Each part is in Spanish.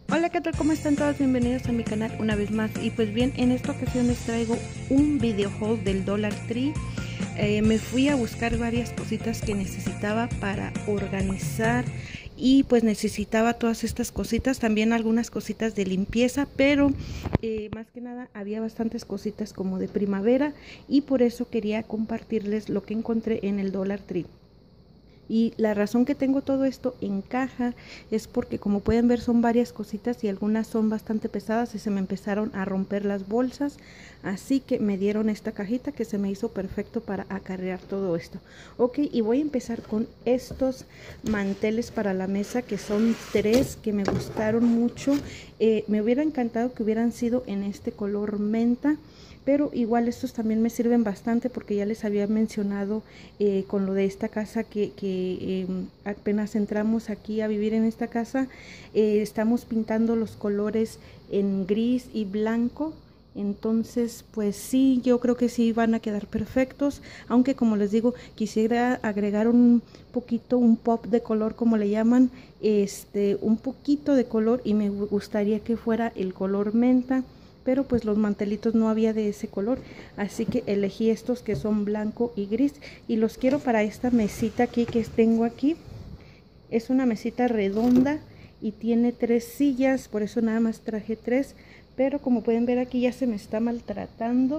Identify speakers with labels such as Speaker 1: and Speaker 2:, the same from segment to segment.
Speaker 1: Hola, ¿qué tal? ¿Cómo están todos? Bienvenidos a mi canal una vez más. Y pues bien, en esta ocasión les traigo un video haul del Dollar Tree. Me fui a buscar varias cositas que necesitaba para organizar y pues necesitaba todas estas cositas, también algunas cositas de limpieza, pero más que nada había bastantes cositas como de primavera y por eso quería compartirles lo que encontré en el Dollar Tree. Y la razón que tengo todo esto en caja es porque, como pueden ver, son varias cositas y algunas son bastante pesadas y se me empezaron a romper las bolsas, así que me dieron esta cajita que se me hizo perfecto para acarrear todo esto. Ok, y voy a empezar con estos manteles para la mesa, que son 3 que me gustaron mucho. Me hubiera encantado que hubieran sido en este color menta, pero igual estos también me sirven bastante porque ya les había mencionado con lo de esta casa que apenas entramos aquí a vivir en esta casa, estamos pintando los colores en gris y blanco. Entonces pues sí, yo creo que sí van a quedar perfectos, aunque como les digo, quisiera agregar un poquito, un pop de color como le llaman, un poquito de color, y me gustaría que fuera el color menta, pero pues los mantelitos no había de ese color, así que elegí estos que son blanco y gris y los quiero para esta mesita aquí que tengo aquí. Es una mesita redonda y tiene 3 sillas, por eso nada más traje 3, pero como pueden ver aquí ya se me está maltratando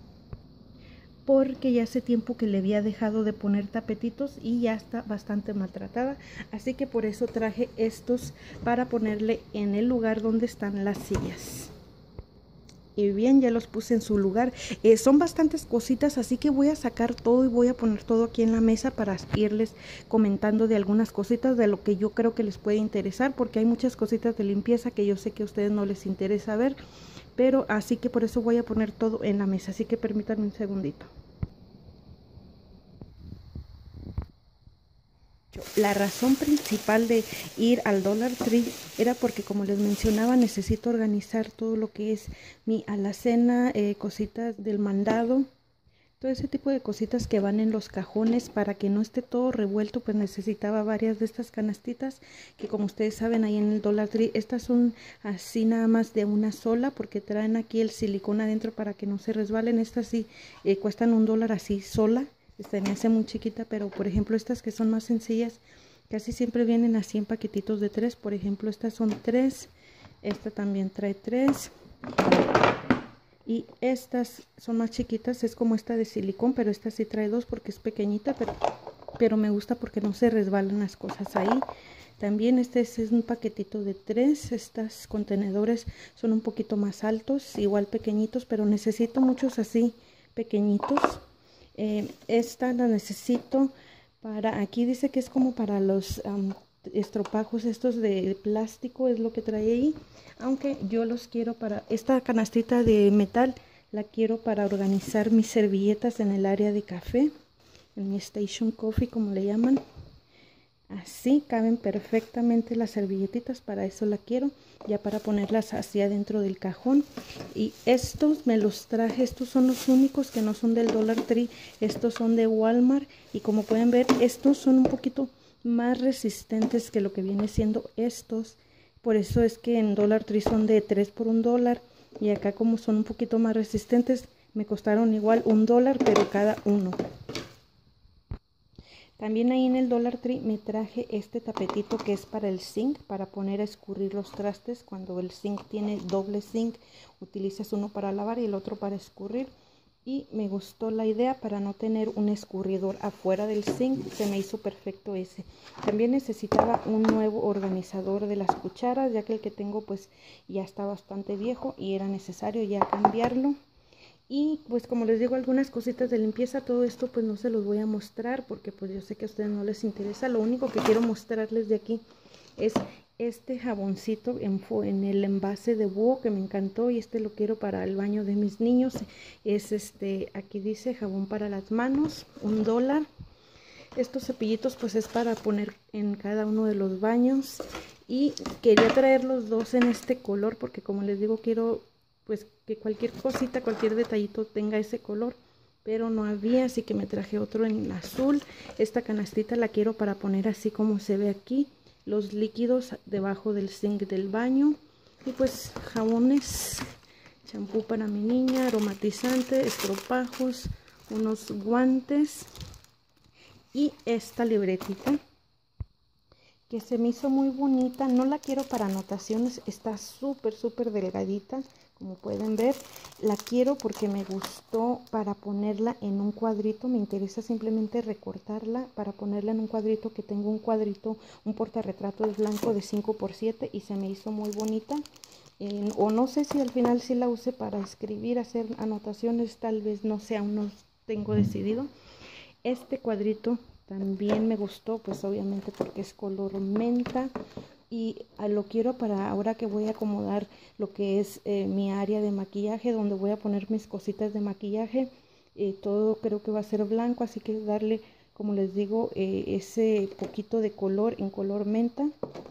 Speaker 1: porque ya hace tiempo que le había dejado de poner tapetitos y ya está bastante maltratada, así que por eso traje estos para ponerle en el lugar donde están las sillas. Y bien, ya los puse en su lugar. Son bastantes cositas, así que voy a sacar todo y voy a poner todo aquí en la mesa para irles comentando de algunas cositas de lo que yo creo que les puede interesar, porque hay muchas cositas de limpieza que yo sé que a ustedes no les interesa ver, pero así que por eso voy a poner todo en la mesa, así que permítanme un segundito. La razón principal de ir al Dollar Tree era porque, como les mencionaba, necesito organizar todo lo que es mi alacena, cositas del mandado, todo ese tipo de cositas que van en los cajones para que no esté todo revuelto. Pues necesitaba varias de estas canastitas que, como ustedes saben, ahí en el Dollar Tree, estas son así nada más de una sola porque traen aquí el silicón adentro para que no se resbalen. Estas sí cuestan $1 así sola. Esta me hace muy chiquita, pero por ejemplo estas que son más sencillas casi siempre vienen así en paquetitos de 3. Por ejemplo, estas son 3, esta también trae 3 y estas son más chiquitas, es como esta de silicón, pero esta sí trae 2 porque es pequeñita, pero me gusta porque no se resbalan las cosas ahí. También este es un paquetito de 3, estos contenedores son un poquito más altos, igual pequeñitos, pero necesito muchos así pequeñitos. Esta la necesito para, aquí dice que es como para los estropajos estos de plástico, es lo que trae ahí, aunque yo los quiero para esta canastita de metal, la quiero para organizar mis servilletas en el área de café, en mi station coffee como le llaman. Así caben perfectamente las servilletitas, para eso la quiero, ya para ponerlas hacia dentro del cajón. Y estos me los traje, estos son los únicos que no son del Dollar Tree, estos son de Walmart y como pueden ver estos son un poquito más resistentes que lo que viene siendo estos, por eso es que en Dollar Tree son de 3 por $1 y acá como son un poquito más resistentes me costaron igual $1, pero cada uno. También ahí en el Dollar Tree me traje este tapetito que es para el zinc, para poner a escurrir los trastes. Cuando el zinc tiene doble zinc, utilizas uno para lavar y el otro para escurrir. Y me gustó la idea para no tener un escurridor afuera del zinc, se me hizo perfecto ese. También necesitaba un nuevo organizador de las cucharas, ya que el que tengo pues ya está bastante viejo y era necesario ya cambiarlo. Y pues como les digo, algunas cositas de limpieza, todo esto pues no se los voy a mostrar porque pues yo sé que a ustedes no les interesa. Lo único que quiero mostrarles de aquí es este jaboncito en el envase de búho que me encantó, y este lo quiero para el baño de mis niños. Es aquí dice jabón para las manos, $1. Estos cepillitos pues es para poner en cada uno de los baños y quería traer los dos en este color porque, como les digo, quiero pues que cualquier cosita, cualquier detallito tenga ese color, pero no había, así que me traje otro en azul. Esta canastita la quiero para poner así como se ve aquí los líquidos debajo del zinc del baño. Y pues jabones, champú para mi niña, aromatizante, estropajos, unos guantes y esta libretita que se me hizo muy bonita. No la quiero para anotaciones, está súper delgadita, como pueden ver. La quiero porque me gustó para ponerla en un cuadrito. Me interesa simplemente recortarla para ponerla en un cuadrito, que tengo un cuadrito, un portarretratos blanco de 5×7 y se me hizo muy bonita. O no sé si al final sí la use para escribir, hacer anotaciones, tal vez, no sé, aún no tengo decidido. Este cuadrito también me gustó, pues obviamente porque es color menta y lo quiero para ahora que voy a acomodar lo que es mi área de maquillaje, donde voy a poner mis cositas de maquillaje. Todo creo que va a ser blanco, así que darle, como les digo, ese poquito de color en color menta.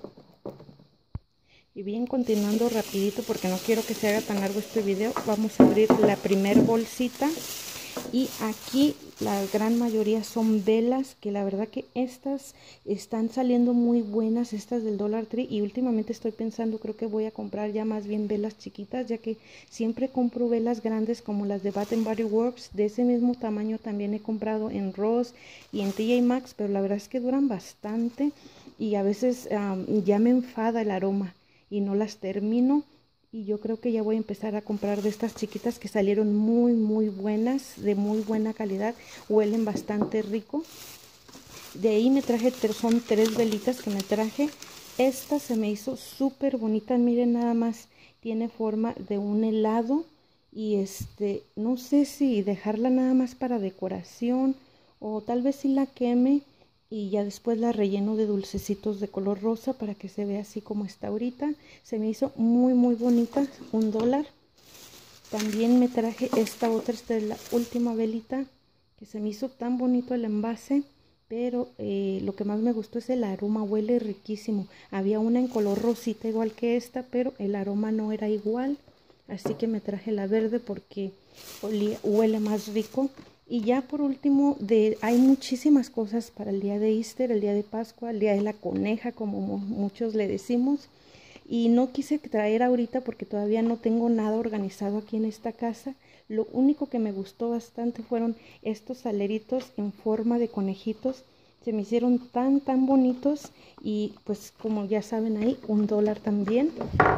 Speaker 1: Y bien, continuando rapidito porque no quiero que se haga tan largo este video, vamos a abrir la primer bolsita. Y aquí la gran mayoría son velas, que la verdad que estas están saliendo muy buenas, estas del Dollar Tree. Y últimamente estoy pensando, creo que voy a comprar ya más bien velas chiquitas, ya que siempre compro velas grandes como las de Bath & Body Works. De ese mismo tamaño también he comprado en Ross y en TJ Maxx, pero la verdad es que duran bastante y a veces ya me enfada el aroma y no las termino. Y yo creo que ya voy a empezar a comprar de estas chiquitas que salieron muy buenas, de muy buena calidad, huelen bastante rico. De ahí me traje, son 3 velitas que me traje. Esta se me hizo súper bonita, miren nada más, tiene forma de un helado. Y no sé si dejarla nada más para decoración o tal vez si la queme y ya después la relleno de dulcecitos de color rosa para que se vea así como está ahorita. Se me hizo muy bonita, $1. También me traje esta otra, esta es la última velita, que se me hizo tan bonito el envase, pero lo que más me gustó es el aroma, huele riquísimo. Había una en color rosita igual que esta, pero el aroma no era igual, así que me traje la verde porque huele más rico. Y ya por último, hay muchísimas cosas para el día de Easter, el día de Pascua, el día de la coneja, como muchos le decimos. Y no quise traer ahorita porque todavía no tengo nada organizado aquí en esta casa. Lo único que me gustó bastante fueron estos saleritos en forma de conejitos. Se me hicieron tan bonitos y pues como ya saben ahí, $1 también.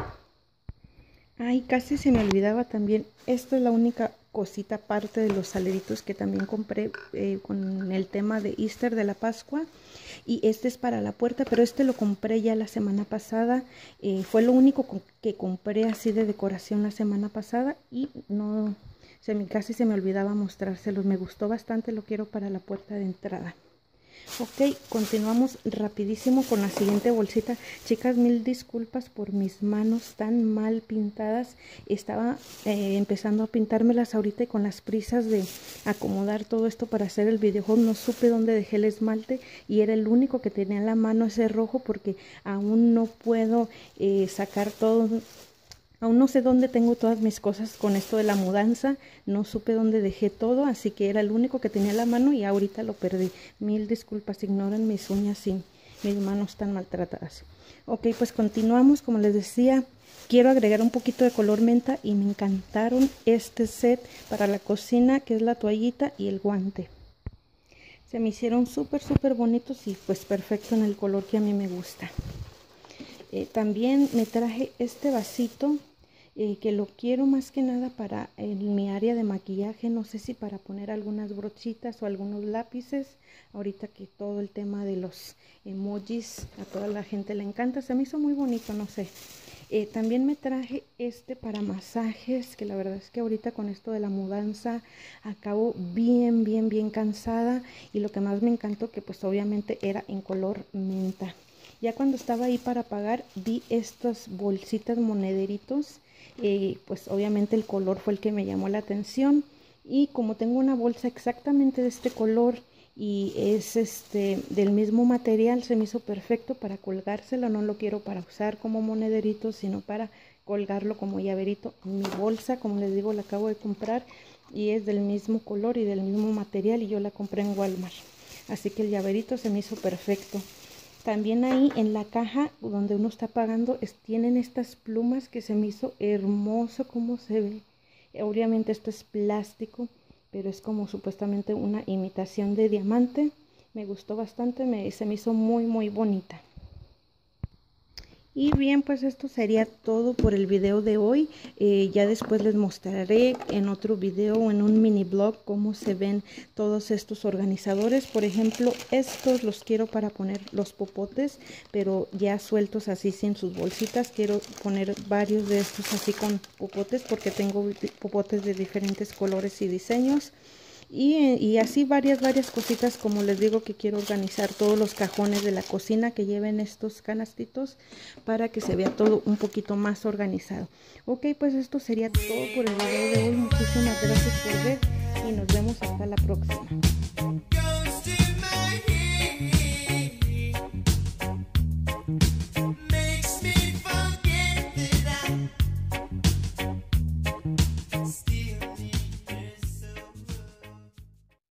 Speaker 1: Ay, casi se me olvidaba también. Esta es la única cosita aparte de los saleritos que también compré con el tema de Easter, de la Pascua. Y este es para la puerta, pero este lo compré ya la semana pasada. Fue lo único que compré así de decoración la semana pasada y no, casi se me olvidaba mostrárselos. Me gustó bastante, lo quiero para la puerta de entrada. Ok, continuamos rapidísimo con la siguiente bolsita. Chicas, mil disculpas por mis manos tan mal pintadas. Estaba empezando a pintármelas ahorita y con las prisas de acomodar todo esto para hacer el videojuego no supe dónde dejé el esmalte y era el único que tenía en la mano, ese rojo, porque aún no puedo sacar todo. Aún no sé dónde tengo todas mis cosas con esto de la mudanza, no supe dónde dejé todo, así que era el único que tenía a la mano y ahorita lo perdí. Mil disculpas, ignoren mis uñas y mis manos tan maltratadas. Ok, pues continuamos, como les decía, quiero agregar un poquito de color menta y me encantaron este set para la cocina, que es la toallita y el guante. Se me hicieron súper bonitos y pues perfecto en el color que a mí me gusta. También me traje este vasito que lo quiero más que nada para mi área de maquillaje, no sé si para poner algunas brochitas o algunos lápices, ahorita que todo el tema de los emojis a toda la gente le encanta, se me hizo muy bonito, no sé. También me traje este para masajes, que la verdad es que ahorita con esto de la mudanza acabo bien cansada y lo que más me encantó que pues obviamente era en color menta. Ya cuando estaba ahí para pagar vi estas bolsitas monederitos, pues obviamente el color fue el que me llamó la atención y como tengo una bolsa exactamente de este color y es del mismo material, se me hizo perfecto para colgárselo. No lo quiero para usar como monederito, sino para colgarlo como llaverito en mi bolsa. Como les digo, la acabo de comprar y es del mismo color y del mismo material y yo la compré en Walmart, así que el llaverito se me hizo perfecto. También ahí en la caja donde uno está pagando tienen estas plumas que se me hizo hermoso cómo se ve. Obviamente esto es plástico, pero es como supuestamente una imitación de diamante. Me gustó bastante, se me hizo muy bonita. Y bien, pues esto sería todo por el video de hoy. Ya después les mostraré en otro video o en un mini blog cómo se ven todos estos organizadores. Por ejemplo, estos los quiero para poner los popotes, pero ya sueltos así sin sus bolsitas. Quiero poner varios de estos así con popotes porque tengo popotes de diferentes colores y diseños. Y así varias cositas, como les digo, que quiero organizar todos los cajones de la cocina que lleven estos canastitos para que se vea todo un poquito más organizado. Ok, pues esto sería todo por el video de hoy. Muchísimas gracias por ver y nos vemos hasta la próxima.